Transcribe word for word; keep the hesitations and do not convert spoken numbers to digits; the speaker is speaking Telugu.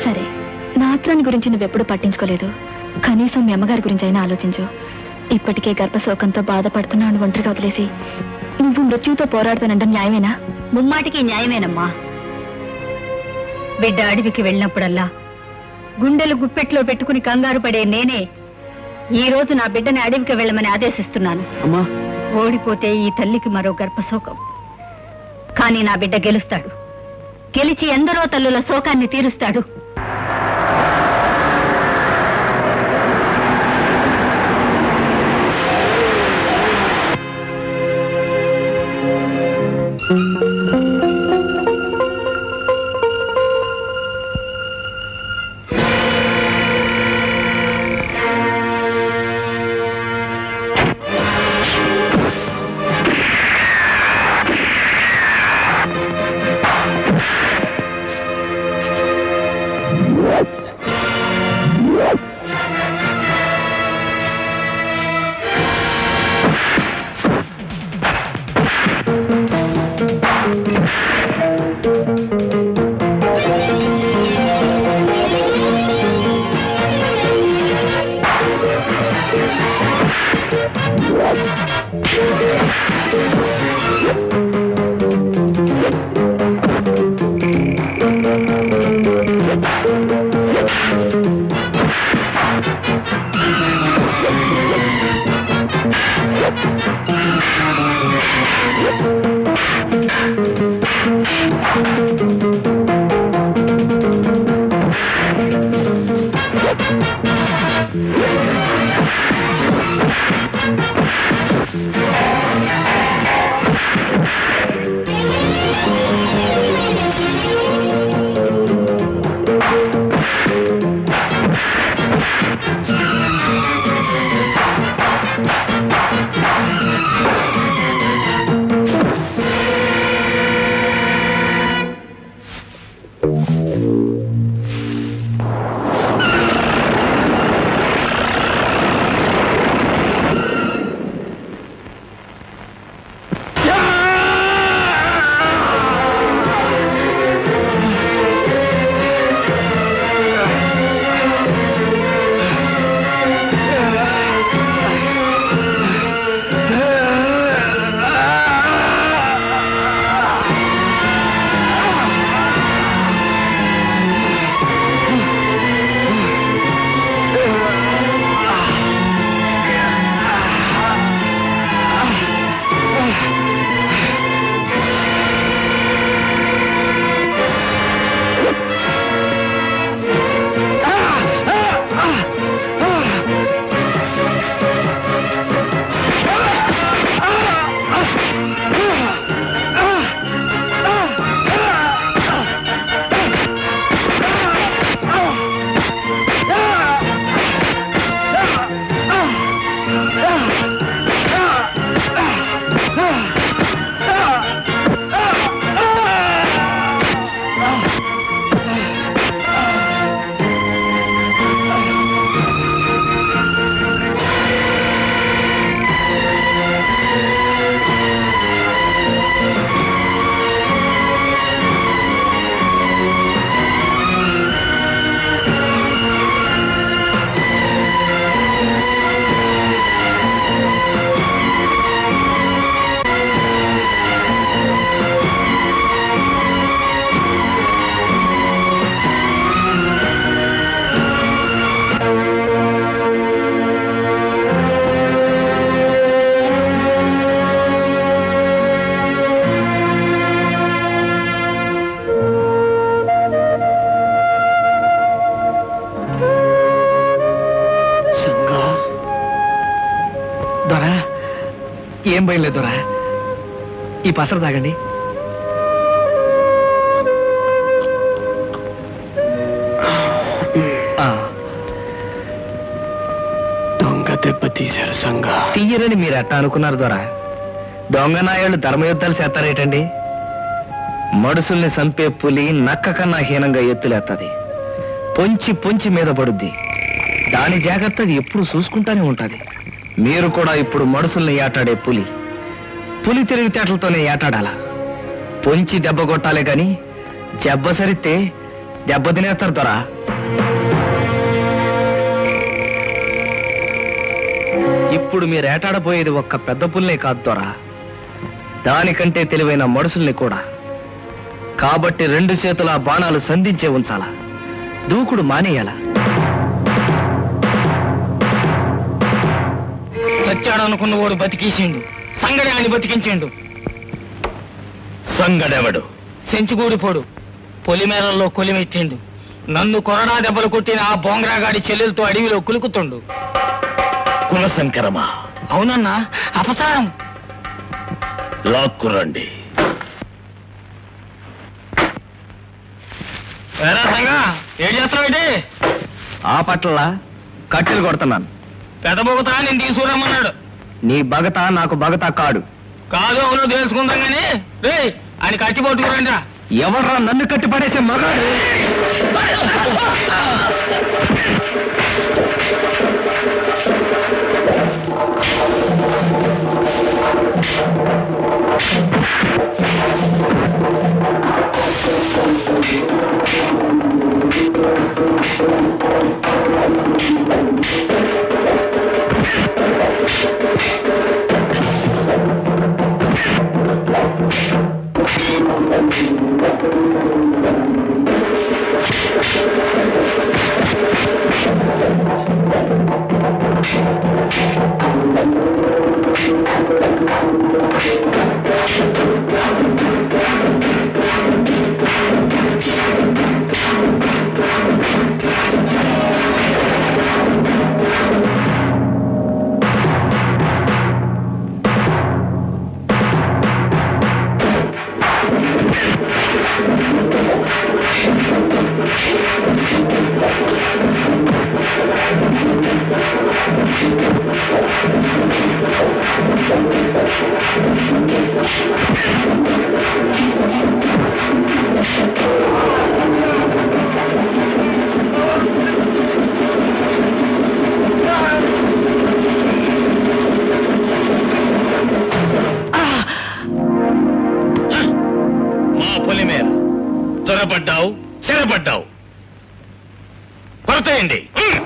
సరే, నా ఆత్రాన్ని గురించి నువ్వెప్పుడు పట్టించుకోలేదు. కనీసం మీ అమ్మగారి గురించి అయినా ఆలోచించు. ఇప్పటికే గర్భశోకంతో బాధపడుతున్నాను ఒంటరిగా వదిలేసి నువ్వు మృత్యుతో పోరాడుతానంటే న్యాయమేనా? ముమ్మాటికి న్యాయమేనమ్మా. బిడ్డ అడవికి వెళ్ళినప్పుడల్లా గుండెలు గుప్పెట్లో పెట్టుకుని కంగారు పడే నేనే ఈ రోజు నా బిడ్డని అడవికి వెళ్ళమని ఆదేశిస్తున్నాను. ఓడిపోతే ఈ తల్లికి మరో గర్భశోకం. కానీ నా బిడ్డ గెలుస్తాడు. గెలిచి ఎందరో తల్లుల శోకాన్ని తీరుస్తాడు. ఏం భయం లేదురా, ఈ పసరు తాగండి. దొంగ దెబ్బ తీశారు సంగ. తీయరని మీరు ఎట్టా అనుకున్నారు దొరా? దొంగ నాయాళ్ళు ధర్మయుద్ధాలు చేస్తారేటండి? మడుసుల్ని సంపే పులి నక్క కన్నా హీనంగా ఎత్తులేస్తుంది. పొంచి పొంచి మీద పడుద్ది. దాని జాగ్రత్త అది ఎప్పుడు చూసుకుంటానే ఉంటది. మీరు కూడా ఇప్పుడు మడుసుల్ని ఏటాడే పులి. పులి తెలివితేటలతోనే ఏటాడాలా. పొంచి దెబ్బ కొట్టాలే గాని జబ్బ సరితే దెబ్బ తినేస్తారు దొరా. ఇప్పుడు మీరు ఏటాడబోయేది ఒక్క పెద్ద పుల్లే కాదు దొరా, దానికంటే తెలివైన మనుషుల్ని కూడా. కాబట్టి రెండు చేతుల బాణాలు సంధించే ఉంచాలా, దూకుడు మానేయాలా. సచ్చాడనుకున్న వాడు బతికేసిండు, సంగడి అని బతికించిండు. సంగడెవడు? సెంచుగూడిపోడు పొలిమేరల్లో కొలిమెట్టిండు. నన్ను కొరడా దెబ్బలు కొట్టిన ఆ బోంగ్రాగాడి చెల్లెలతో అడవిలో కులుకుతుండు. కులశంకరమా? అవునన్నా, అపసారం. లాక్కురండి. ఏం చేస్తున్నావు? ఆ పట్ల కట్టెలు కొడుతున్నాను. పెద్ద బొగతా నేను తీసుకురమ్మన్నాడు. నీ బగత నాకు బగత కాడు. కాదు అవును తెలుసుకుందాం గానీ రే ఆయన కట్టి పట్టుకురండి. ఎవర్రా నన్ను కట్టి పడేసే మగాడు? త్వరపడ్డావు, చెరపడ్డావు. కొరతేయండి.